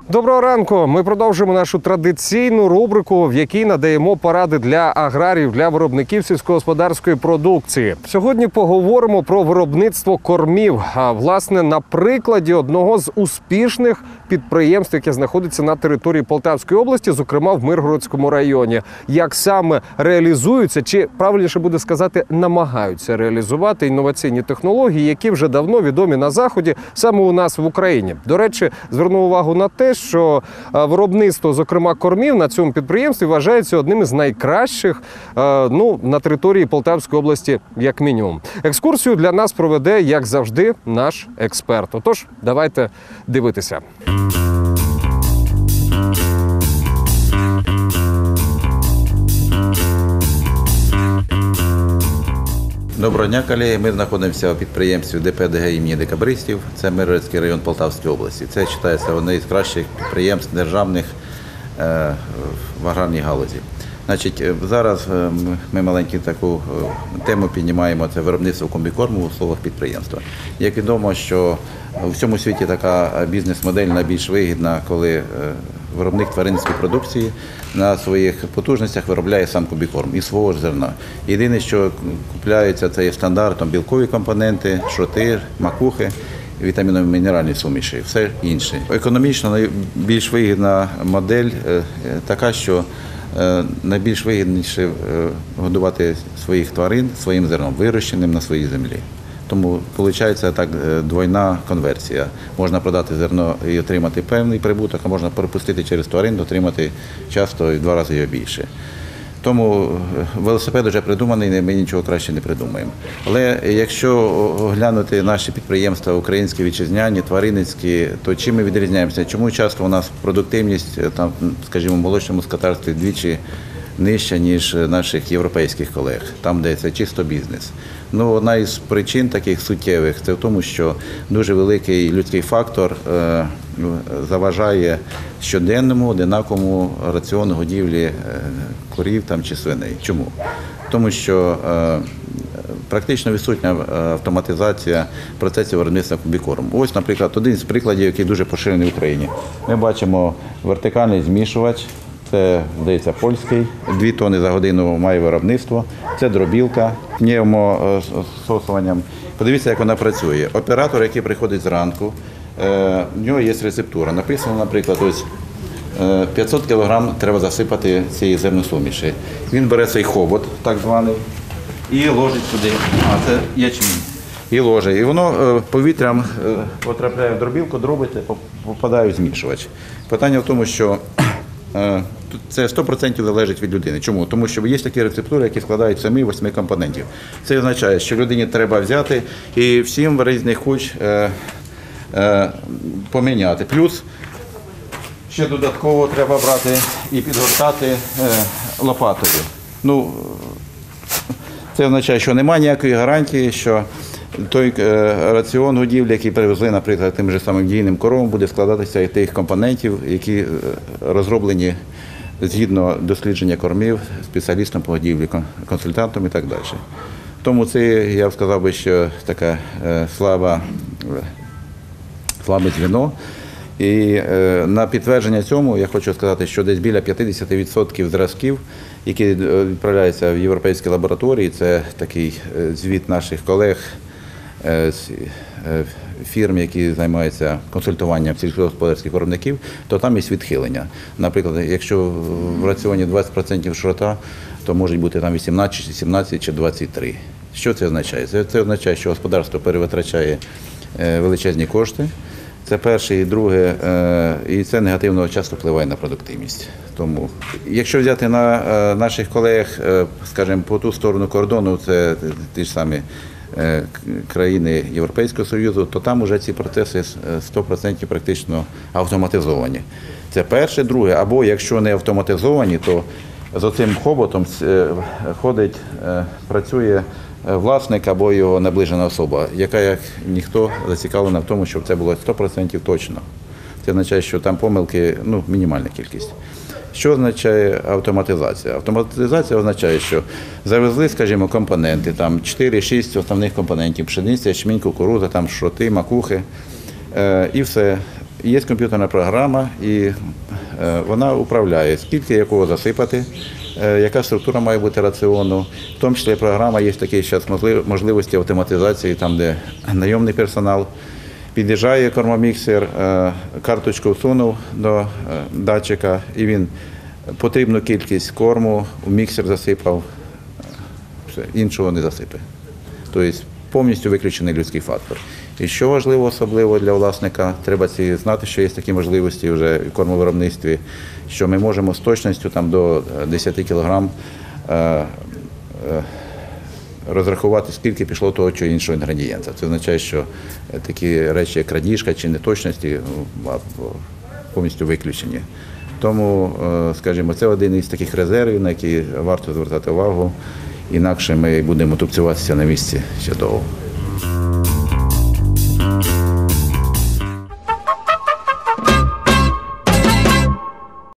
Доброго ранку! Ми продовжуємо нашу традиційну рубрику, в якій надаємо поради для аграріїв, для виробників сільськогосподарської продукції. Сьогодні поговоримо про виробництво кормів, а власне на прикладі одного з успішних підприємств, яке знаходиться на території Полтавської області, зокрема в Миргородському районі. Як саме реалізуються, чи правильніше буде сказати, намагаються реалізувати інноваційні технології, які вже давно відомі на Заході, саме у нас в Україні. До речі, зверну увагу на те, що виробництво, зокрема, кормів на цьому підприємстві вважається одним із найкращих на території Полтавської області, як мінімум. Екскурсію для нас проведе, як завжди, наш експерт. Отож, давайте дивитися. Доброго дня, колеги. Ми знаходимося у підприємстві ДП ДГ імені Декабристів. Це Миргородський район Полтавської області. Це вважається одне з кращих підприємств державних в аграрній галузі. Зараз ми маленьку таку тему піднімаємо – це виробництво комбікорму в условиях підприємства. Як відомо, що у всьому світі така бізнес-модель найбільш вигідна, коли виробник тваринницької продукції на своїх потужностях виробляє сам комбікорм із свого ж зерна. Єдине, що купляється, це є стандартом білкові компоненти, шроти, макухи, вітаміно-мінеральні суміші, все інше. Економічно найбільш вигідна модель така, що найбільш вигідніше годувати своїх тварин своїм зерном, вирощеним на своїй землі. Тому виходить так двойна конверсія. Можна продати зерно і отримати певний прибуток, а можна перепустити через тварин, отримати часто і 2 рази його більше. Тому велосипед вже придуманий, ми нічого краще не придумаємо. Але якщо глянути наші підприємства, українські, вітчизняні, тваринницькі, то чим ми відрізняємося? Чому часто у нас продуктивність, там, скажімо, в молочному скотарстві вдвічі нижча, ніж наших європейських колег, там, де це чисто бізнес. Одна із причин таких суттєвих – це в тому, що дуже великий людський фактор заважає щоденному, одинаковому раціону годівлі корів чи свиней. Чому? Тому що практично відсутня автоматизація процесів виробництва комбікорму. Ось, наприклад, один з прикладів, який дуже поширений в Україні. Ми бачимо вертикальний змішувач. Це, здається, польський, 2 тонни за годину має виробництво. Це дробілка пневмососуванням. Подивіться, як вона працює. Оператор, який приходить зранку, в нього є рецептура. Написано, наприклад, ось 500 кг треба засипати цієї зерносуміші. Він бере цей хобот, так званий, і ложить сюди. Це ячмінь. І ложить. І воно повітрям потрапляє в дробілку, дробиться, попадає в змішувач. Питання в тому, що це 100% залежить від людини. Чому? Тому що є такі рецептури, які складають 7-8 компонентів. Це означає, що людині треба взяти і всім в різних хуч поміняти. Плюс ще додатково треба брати і підгортати лопатою. Це означає, що немає ніякої гарантії, що той раціон годівлі, який привезли, наприклад, тим же самим дійним коровам, буде складатися із тих компонентів, які розроблені згідно дослідження кормів спеціалістом по годівлі, консультантом і так далі. Тому це, я б сказав би, що таке слабе звіно. І на підтвердження цьому я хочу сказати, що десь біля 50% зразків, які відправляються в європейські лабораторії, це такий звіт наших колег з фірм, які займаються консультуванням сільськогосподарських виробників, то там є відхилення. Наприклад, якщо в раціоні 20% шрота, то може бути там 18, 17 чи 23. Що це означає? Це означає, що господарство перевитрачає величезні кошти. Це перше. І друге, і це негативно часто впливає на продуктивність. Тому, якщо взяти на наших колег, скажімо, по ту сторону кордону, це ті ж самі країни Європейського Союзу, то там вже ці процеси 100% практично автоматизовані. Це перше. Друге, або якщо не автоматизовані, то за цим хоботом ходить, працює власник або його наближена особа, яка, як ніхто, зацікавлена в тому, щоб це було 100% точно. Це означає, що там помилки, мінімальна кількість. Що означає автоматизація? Автоматизація означає, що завезли, скажімо, компоненти, там 4-6 основних компонентів, пшениця, ячмінь, кукурудза, там шроти, макухи, і все. Є комп'ютерна програма, і вона управляє, скільки якого засипати, яка структура має бути раціону. В тому числі програма є такі зараз можливості автоматизації, там, де найомний персонал. Під'їжджає кормоміксер, карточку всунув до датчика, і він потрібну кількість корму у міксер засипав, все, іншого не засипе. Тобто повністю виключений людський фактор. І що важливо особливо для власника, треба знати, що є такі можливості вже в кормовиробництві, що ми можемо з точністю там, до 10 кг розрахувати, скільки пішло того чи іншого інгредієнта. Це означає, що такі речі, як крадіжка чи неточності, повністю виключені. Тому, скажімо, це один із таких резервів, на які варто звертати увагу, інакше ми будемо тупцюватися на місці ще довго.